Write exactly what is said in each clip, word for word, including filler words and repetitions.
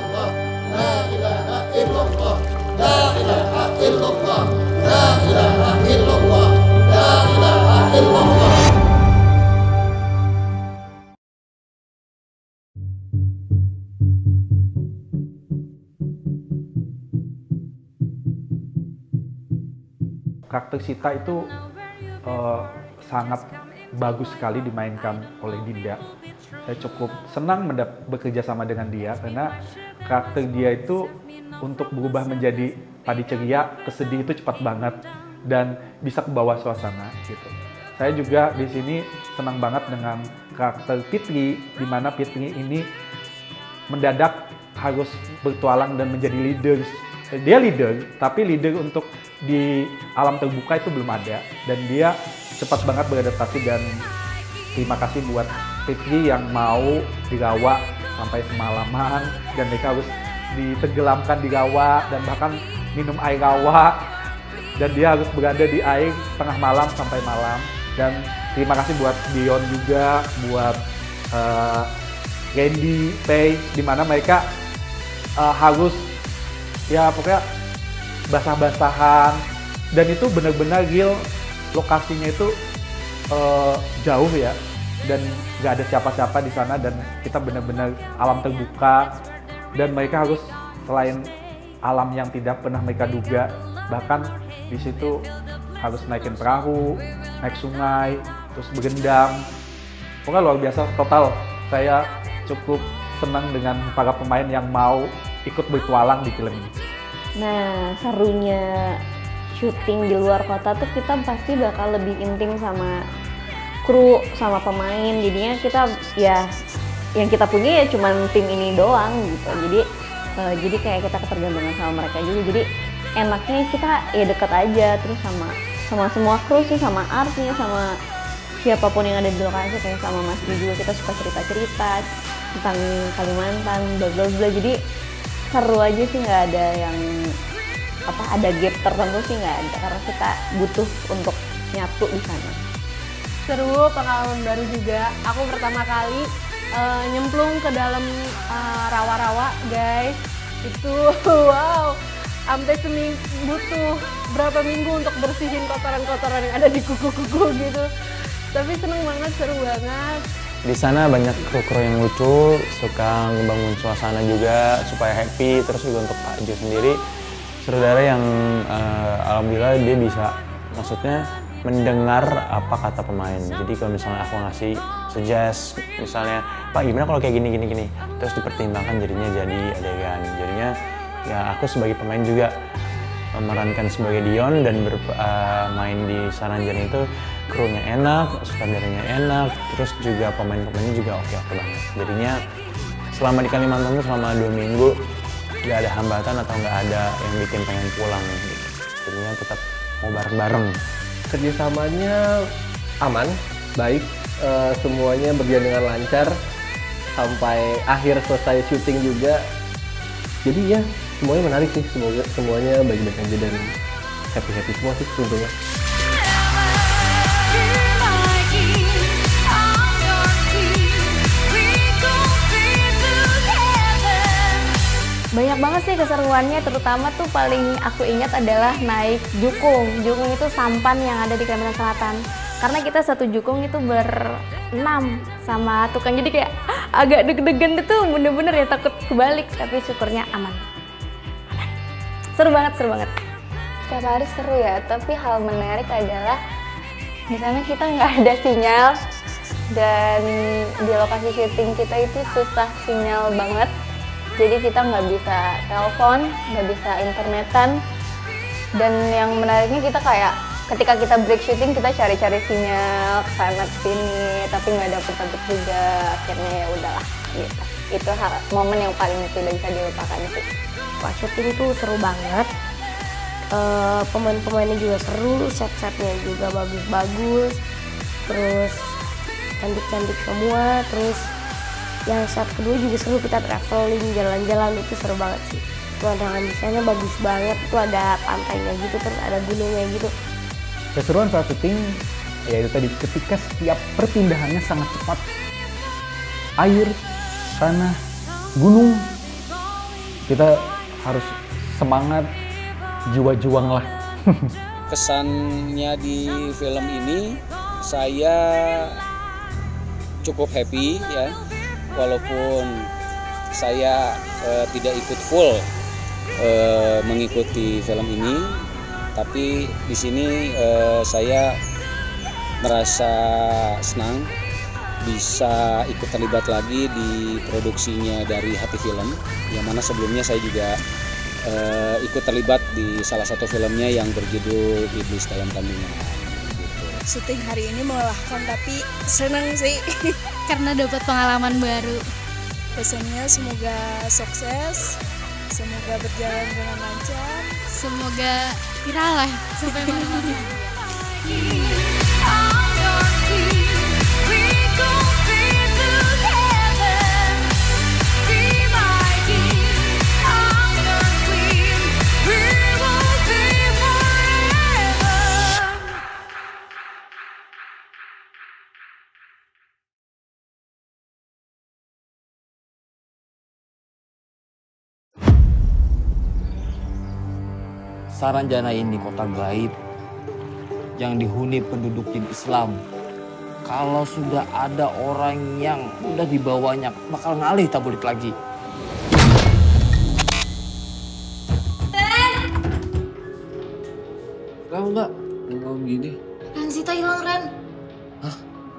illallah, la ilaha illallah, la ilaha illallah, la ilaha illallah, la ilaha illallah. Karakter Sita itu uh, sangat bagus sekali dimainkan oleh Dinda. Saya cukup senang bekerja sama dengan dia karena karakter dia itu untuk berubah menjadi tadi ceria, kesedih itu cepat banget dan bisa ke bawah suasana gitu. Saya juga di sini senang banget dengan karakter Fitri, di mana Fitri ini mendadak harus bertualang dan menjadi leader. Dia leader, tapi leader untuk di alam terbuka itu belum ada, dan dia cepat banget beradaptasi. Dan terima kasih buat Fitri yang mau di rawa sampai semalaman, dan mereka harus ditenggelamkan di rawa dan bahkan minum air rawa, dan dia harus berada di air tengah malam sampai malam. Dan terima kasih buat Dion juga, buat uh, Randy, Pei, di mana mereka uh, harus ya pokoknya basah-basahan, dan itu benar-benar real, lokasinya itu uh, jauh ya, dan nggak ada siapa-siapa di sana, dan kita benar-benar alam terbuka, dan mereka harus selain alam yang tidak pernah mereka duga, bahkan di situ harus naikin perahu, naik sungai, terus berendam. Pokoknya luar biasa total. Saya cukup senang dengan para pemain yang mau ikut bertualang di film ini. Nah, serunya syuting di luar kota tuh kita pasti bakal lebih intim sama kru, sama pemain. Jadinya kita ya yang kita punya ya cuman tim ini doang gitu. Jadi uh, jadi kayak kita ketergantungan sama mereka juga. Jadi enaknya kita ya dekat aja terus sama sama semua kru sih, sama artnya, sama siapapun yang ada di lokasi. Kayak sama Mas Di juga kita suka cerita-cerita tentang Kalimantan, bla bla bla. Jadi seru aja sih, nggak ada yang apa ada gap tertentu sih, nggak ada, karena kita butuh untuk nyatu di sana. Seru, pengalaman baru juga. Aku pertama kali uh, nyemplung ke dalam uh, rawa-rawa, guys. Itu wow, sampai seminggu butuh berapa minggu untuk bersihin kotoran-kotoran yang ada di kuku-kuku gitu. Tapi seneng banget, seru banget. Di sana banyak kru-kru yang lucu, suka ngebangun suasana juga supaya happy. Terus juga untuk Pak Jo sendiri, saudara yang uh, alhamdulillah dia bisa, maksudnya mendengar apa kata pemain. Jadi kalau misalnya aku ngasih suggest, misalnya Pak gimana kalau kayak gini gini gini, terus dipertimbangkan jadinya jadi adegan. Jadinya ya aku sebagai pemain juga memerankan sebagai Dion dan bermain uh, di Saranjana itu krunya enak, sutradaranya enak, terus juga pemain-pemainnya juga oke-oke banget. Jadinya selama di Kalimantan itu selama dua minggu nggak ada hambatan atau nggak ada yang bikin pengen pulang gitu. Jadinya tetap mau bareng-bareng. Kerjasamanya aman, baik, e, semuanya berjalan dengan lancar sampai akhir selesai syuting juga. Jadi ya semuanya menarik sih, semoga semuanya baik-baik aja dan happy-happy semua sih tentunya. Banyak banget sih keseruannya, terutama tuh paling aku ingat adalah naik jukung. Jukung itu sampan yang ada di Kalimantan Selatan. Karena kita satu jukung itu berenam sama tukang, jadi kayak agak deg-degan itu bener-bener ya, takut kebalik, tapi syukurnya aman. Aman. Seru banget, seru banget. Setiap hari seru ya, tapi hal menarik adalah di sana kita nggak ada sinyal dan di lokasi syuting kita itu susah sinyal banget. Jadi kita nggak bisa telepon, nggak bisa internetan, dan yang menariknya kita kayak ketika kita break syuting kita cari-cari sinyal kesana kesini, tapi nggak dapet-dapet juga. Akhirnya ya udahlah gitu. Itu hal momen yang paling tidak bisa dilupakan sih. Pas syuting tuh seru banget, e, pemain-pemainnya juga seru, set-setnya juga bagus-bagus, terus cantik-cantik semua, terus yang set kedua juga seru, kita traveling, jalan-jalan, itu seru banget sih. Pemandangan di sana bagus banget, itu ada pantainya gitu, terus ada gunungnya gitu. Keseruan saat syuting yaitu tadi ketika setiap perpindahannya sangat cepat. Air, tanah, gunung, kita harus semangat, jiwa juang lah. Kesannya di film ini saya cukup happy ya, walaupun saya eh, tidak ikut full eh, mengikuti film ini, tapi di sini eh, saya merasa senang bisa ikut terlibat lagi di produksinya dari Hati Film, yang mana sebelumnya saya juga Uh, ikut terlibat di salah satu filmnya yang berjudul Iblis Dalam Kandungan. Gitu. Syuting hari ini melelahkan tapi senang sih karena dapat pengalaman baru. Pesannya semoga sukses, semoga berjalan dengan lancar, semoga viral lah sampai mana-mana. Saranjana ini kota gaib yang dihuni penduduk jin Islam. Kalau sudah ada orang yang udah dibawanya bakal ngalih tak balik lagi. Tahu mbak, ngomong gini. Ren, Sita hilang, Ren. Hah?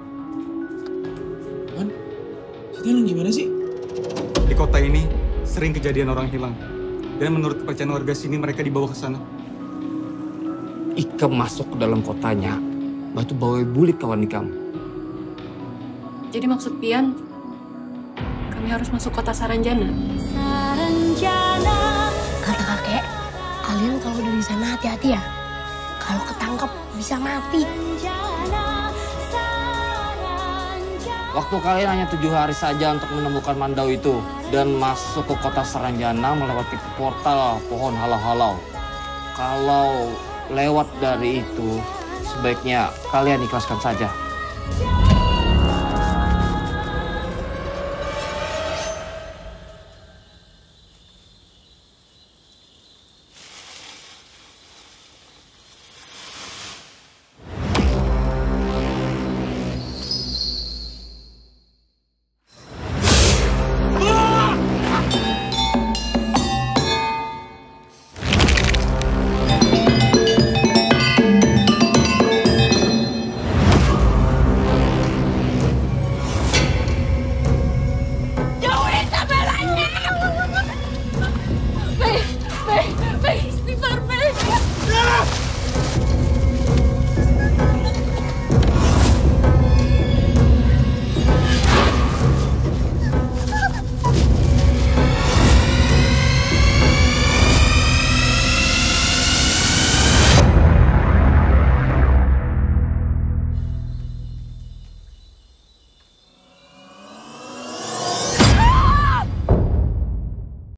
Man, Sita hilang gimana sih? Di kota ini sering kejadian orang hilang. Dan menurut kepercayaan warga sini, mereka dibawa ke sana. Ikam masuk ke dalam kotanya, batu bawa bulik kawan Ikam. Jadi maksud Pian, kami harus masuk kota Saranjana? Saranjana. Kata kakek, kalian kalau dari sana hati-hati ya. Kalau ketangkep bisa mati. Waktu kalian hanya tujuh hari saja untuk menemukan Mandau itu dan masuk ke kota Saranjana melewati portal pohon halau-halau. Kalau lewat dari itu, sebaiknya kalian ikhlaskan saja.